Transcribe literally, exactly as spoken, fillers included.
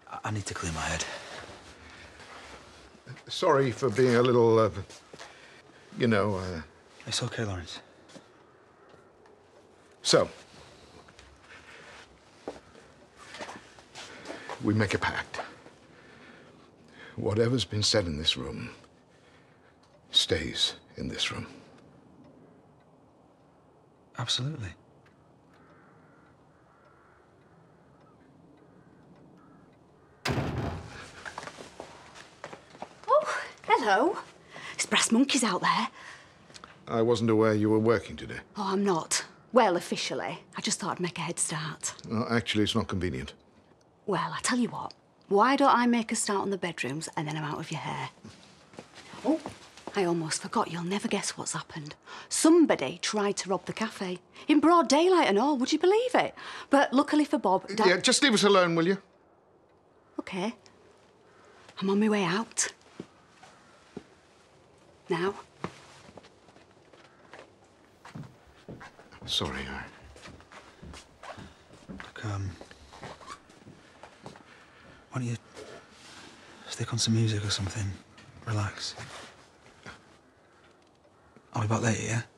I need to clear my head. Sorry for being a little, uh, you know... Uh... It's OK, Lawrence. So, we make a pact. Whatever's been said in this room stays in this room. Absolutely. Oh, hello. It's brass monkeys out there. I wasn't aware you were working today. Oh, I'm not. Well, officially. I just thought I'd make a head start. Well, actually, it's not convenient. Well, I tell you what. Why don't I make a start on the bedrooms and then I'm out of your hair? Oh, I almost forgot. You'll never guess what's happened. Somebody tried to rob the cafe. In broad daylight and all, would you believe it? But luckily for Bob... Dad... Yeah, just leave us alone, will you? OK. I'm on my way out. Now. Sorry, I... Look, um... why don't you stick on some music or something? Relax. I'll be back later, yeah?